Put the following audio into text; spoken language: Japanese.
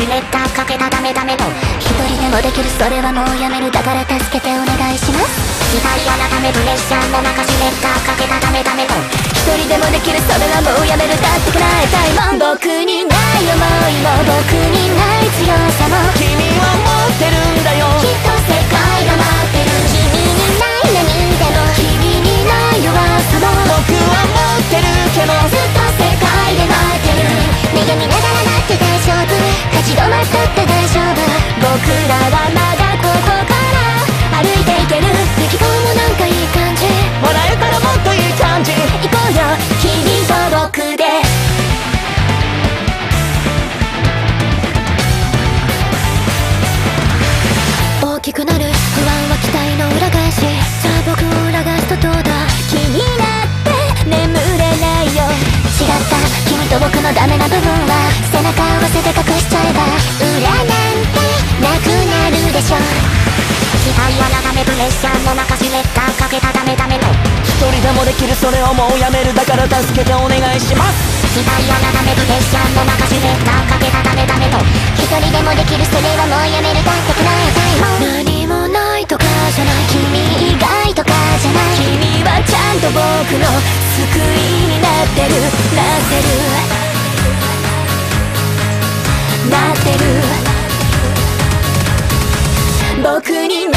レッターかけたダメダメと一人でもできるそれはもうやめるだから助けてお願いします期待改めプレッシャーの中シレッターかけたダメダメと一人でもできるそれはもうやめるだって叶えたいもん僕にない想いも僕にない強さも君は持ってるんだよきっと世界が待ってる君にない何でも君にない弱さも僕は持ってるけどずっと世界で待ってる悩みながら待って大丈夫立ち止まったって大丈夫僕らはまだここから歩いていける行き顔もなんかいい感じ笑えたらもっといい感じ行こうよ君と僕で大きくなる不安は期待の裏返しさあ僕を裏返すとどうだ気になって眠れないよ違った君と僕のダメな部分は背中合わせて隠しちゃえば裏なんてなくなるでしょ期待はなだめプレッシャーの中シレッターかけたダメダメの一人でもできるそれをもうやめるだから助けてお願いします期待はなだめプレッシャーの中シレッターかけたダメダメと一人でもできるそれはもうやめるだって叶えたいもん何もないとかじゃない君以外とかじゃない君はちゃんと僕の救いになってるなってるなってる僕に